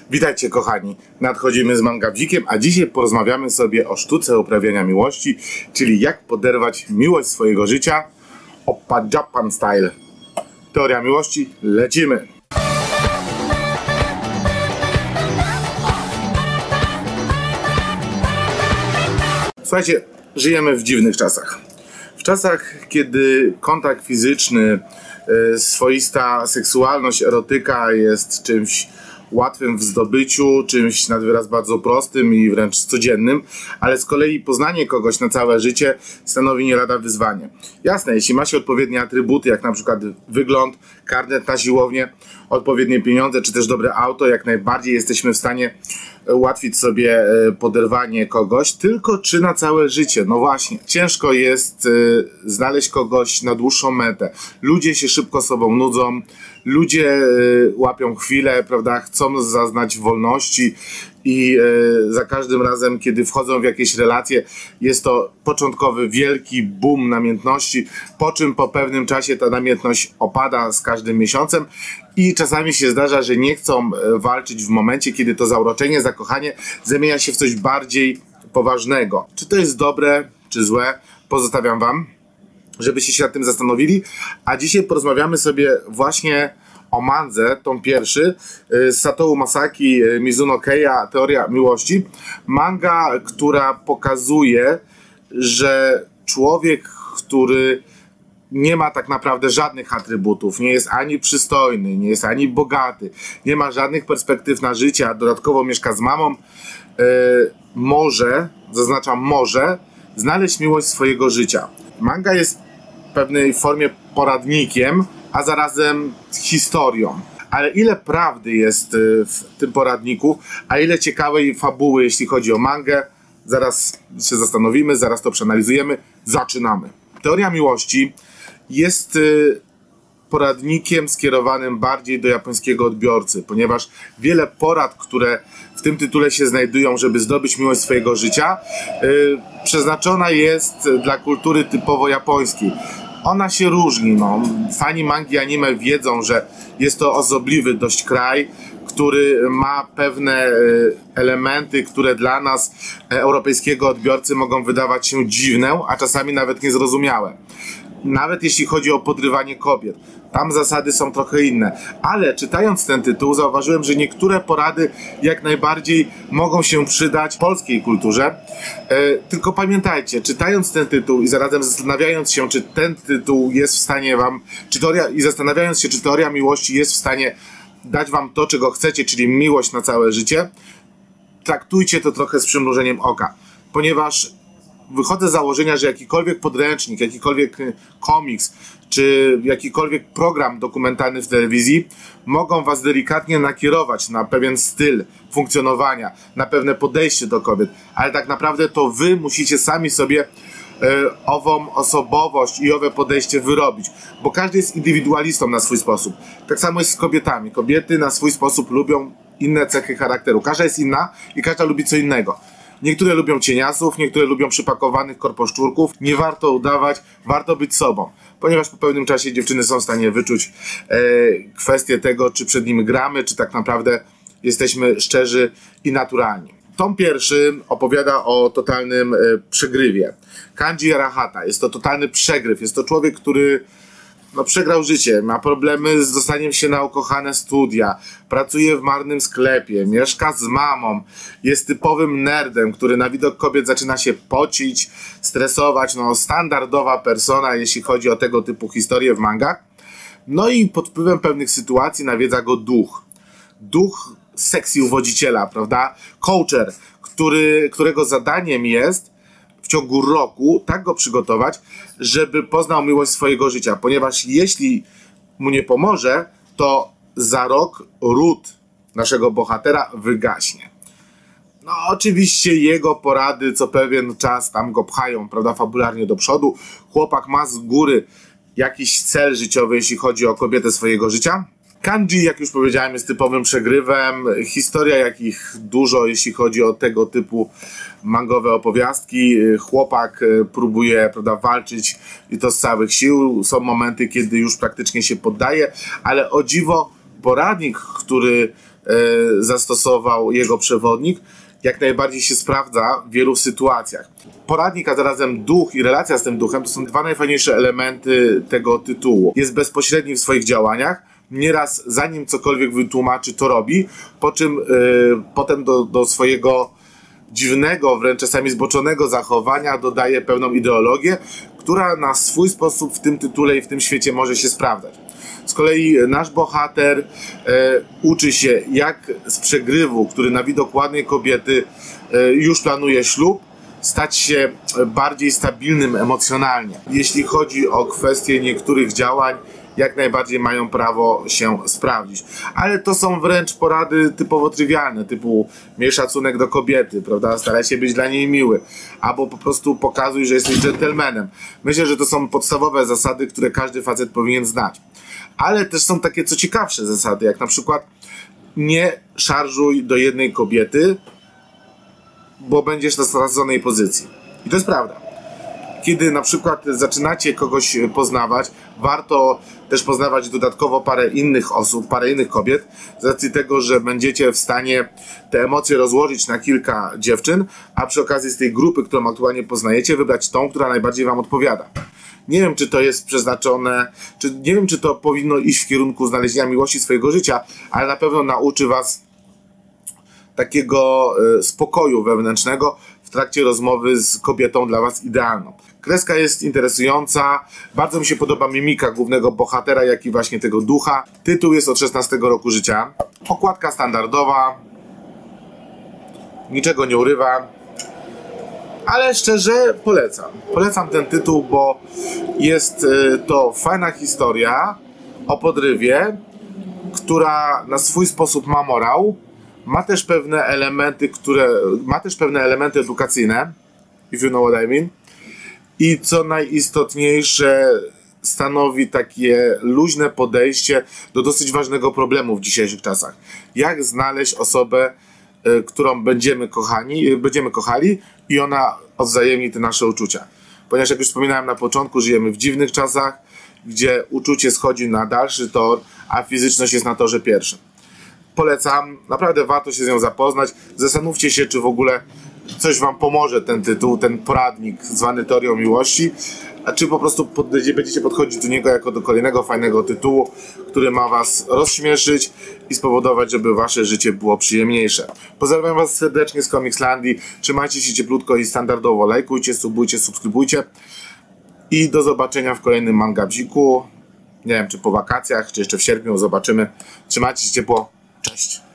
Witajcie kochani, nadchodzimy z Mangabzikiem, a dzisiaj porozmawiamy sobie o sztuce uprawiania miłości, czyli jak poderwać miłość swojego życia, Oppa Japan Style. Teoria miłości, lecimy! Słuchajcie, żyjemy w dziwnych czasach. W czasach, kiedy kontakt fizyczny, swoista seksualność, erotyka jest czymś łatwym w zdobyciu, czymś nad wyraz bardzo prostym i wręcz codziennym, ale z kolei poznanie kogoś na całe życie stanowi nie lada wyzwanie. Jasne, jeśli ma się odpowiednie atrybuty, jak na przykład wygląd, karnet na siłownię, odpowiednie pieniądze, czy też dobre auto, jak najbardziej jesteśmy w stanie ułatwić sobie poderwanie kogoś, tylko czy na całe życie? No właśnie, ciężko jest znaleźć kogoś na dłuższą metę. Ludzie się szybko sobą nudzą, ludzie łapią chwilę, prawda, chcą zaznać wolności i za każdym razem, kiedy wchodzą w jakieś relacje, jest to początkowy wielki boom namiętności, po czym po pewnym czasie ta namiętność opada z każdym miesiącem i czasami się zdarza, że nie chcą walczyć w momencie, kiedy to zauroczenie, zakochanie zamienia się w coś bardziej poważnego. Czy to jest dobre, czy złe? Pozostawiam wam, żebyście się nad tym zastanowili, a dzisiaj porozmawiamy sobie właśnie o mandze, tom pierwszy, Satoru Masaki, Mizuno Keiya, Teoria miłości. Manga, która pokazuje, że człowiek, który nie ma tak naprawdę żadnych atrybutów, nie jest ani przystojny, nie jest ani bogaty, nie ma żadnych perspektyw na życie, a dodatkowo mieszka z mamą, może, zaznaczam może, znaleźć miłość swojego życia. Manga jest w pewnej formie poradnikiem, a zarazem historią. Ale ile prawdy jest w tym poradniku, a ile ciekawej fabuły, jeśli chodzi o mangę, zaraz się zastanowimy, zaraz to przeanalizujemy. Zaczynamy. Teoria miłości jest poradnikiem skierowanym bardziej do japońskiego odbiorcy, ponieważ wiele porad, które w tym tytule się znajdują, żeby zdobyć miłość swojego życia, przeznaczona jest dla kultury typowo japońskiej. Ona się różni, no. Fani mangi anime wiedzą, że jest to osobliwy dość kraj, który ma pewne elementy, które dla nas, europejskiego odbiorcy, mogą wydawać się dziwne, a czasami nawet niezrozumiałe. Nawet jeśli chodzi o podrywanie kobiet. Tam zasady są trochę inne. Ale czytając ten tytuł zauważyłem, że niektóre porady jak najbardziej mogą się przydać polskiej kulturze. Tylko pamiętajcie, czytając ten tytuł i zarazem zastanawiając się, czy ten tytuł jest w stanie wam, zastanawiając się, czy teoria miłości jest w stanie dać wam to, czego chcecie, czyli miłość na całe życie, traktujcie to trochę z przymrużeniem oka. Ponieważ wychodzę z założenia, że jakikolwiek podręcznik, jakikolwiek komiks, czy jakikolwiek program dokumentalny w telewizji mogą was delikatnie nakierować na pewien styl funkcjonowania, na pewne podejście do kobiet, ale tak naprawdę to wy musicie sami sobie ową osobowość i owe podejście wyrobić, bo każdy jest indywidualistą na swój sposób. Tak samo jest z kobietami. Kobiety na swój sposób lubią inne cechy charakteru. Każda jest inna i każda lubi co innego. Niektóre lubią cieniasów, niektóre lubią przypakowanych korposzczurków. Nie warto udawać, warto być sobą. Ponieważ po pewnym czasie dziewczyny są w stanie wyczuć kwestię tego, czy przed nim gramy, czy tak naprawdę jesteśmy szczerzy i naturalni. Tom pierwszy opowiada o totalnym przegrywie. Kanji Arahata. Jest to totalny przegryw. Jest to człowiek, który przegrał życie, ma problemy z dostaniem się na ukochane studia, pracuje w marnym sklepie, mieszka z mamą, jest typowym nerdem, który na widok kobiet zaczyna się pocić, stresować, standardowa persona, jeśli chodzi o tego typu historie w mangach. No i pod wpływem pewnych sytuacji nawiedza go duch. Duch sekcji uwodziciela, prawda? Coacher, którego zadaniem jest w ciągu roku tak go przygotować, żeby poznał miłość swojego życia, ponieważ jeśli mu nie pomoże, to za rok ród naszego bohatera wygaśnie. No oczywiście jego porady co pewien czas tam go pchają, prawda, fabularnie do przodu. Chłopak ma z góry jakiś cel życiowy, jeśli chodzi o kobietę swojego życia. Kanji, jak już powiedziałem, jest typowym przegrywem. Historia, jakich dużo, jeśli chodzi o tego typu mangowe opowiastki. Chłopak próbuje, prawda, walczyć i to z całych sił. Są momenty, kiedy już praktycznie się poddaje, ale o dziwo poradnik, który zastosował jego przewodnik, jak najbardziej się sprawdza w wielu sytuacjach. Poradnik, a zarazem duch i relacja z tym duchem to są dwa najfajniejsze elementy tego tytułu. Jest bezpośredni w swoich działaniach, nieraz zanim cokolwiek wytłumaczy, to robi, po czym potem do swojego dziwnego, wręcz czasami zboczonego zachowania dodaje pewną ideologię, która na swój sposób w tym tytule i w tym świecie może się sprawdzać. Z kolei nasz bohater uczy się, jak z przegrywu, który na widok ładnej kobiety już planuje ślub, stać się bardziej stabilnym emocjonalnie. Jeśli chodzi o kwestie niektórych działań, jak najbardziej mają prawo się sprawdzić. Ale to są wręcz porady typowo trywialne, typu miej szacunek do kobiety, prawda? Staraj się być dla niej miły, albo po prostu pokazuj, że jesteś dżentelmenem. Myślę, że to są podstawowe zasady, które każdy facet powinien znać. Ale też są takie co ciekawsze zasady, jak na przykład nie szarżuj do jednej kobiety, bo będziesz na straconej pozycji. I to jest prawda. Kiedy na przykład zaczynacie kogoś poznawać, warto też poznawać dodatkowo parę innych osób, parę innych kobiet, z racji tego, że będziecie w stanie te emocje rozłożyć na kilka dziewczyn, a przy okazji z tej grupy, którą aktualnie poznajecie, wybrać tą, która najbardziej wam odpowiada. Nie wiem, czy to jest przeznaczone, nie wiem, czy to powinno iść w kierunku znalezienia miłości swojego życia, ale na pewno nauczy was takiego spokoju wewnętrznego w trakcie rozmowy z kobietą dla was idealną. Kreska jest interesująca, bardzo mi się podoba mimika głównego bohatera, jak i właśnie tego ducha. Tytuł jest od 16 roku życia. Okładka standardowa, niczego nie urywa, ale szczerze polecam. Polecam ten tytuł, bo jest to fajna historia o podrywie, która na swój sposób ma morał. Ma też pewne elementy edukacyjne, if you know what I mean. I co najistotniejsze, stanowi takie luźne podejście do dosyć ważnego problemu w dzisiejszych czasach. Jak znaleźć osobę, którą będziemy kochali i ona odwzajemni te nasze uczucia. Ponieważ jak już wspominałem na początku, żyjemy w dziwnych czasach, gdzie uczucie schodzi na dalszy tor, a fizyczność jest na torze pierwszym. Polecam, naprawdę warto się z nią zapoznać. Zastanówcie się, czy w ogóle coś wam pomoże ten tytuł, ten poradnik zwany Teorią Miłości, a czy po prostu będziecie podchodzić do niego jako do kolejnego fajnego tytułu, który ma was rozśmieszyć i spowodować, żeby wasze życie było przyjemniejsze. Pozdrawiam was serdecznie z Comicslandii, trzymajcie się cieplutko i standardowo lajkujcie, subujcie, subskrybujcie i do zobaczenia w kolejnym mangabziku. Nie wiem, czy po wakacjach, czy jeszcze w sierpniu, zobaczymy. Trzymajcie się ciepło. Cześć!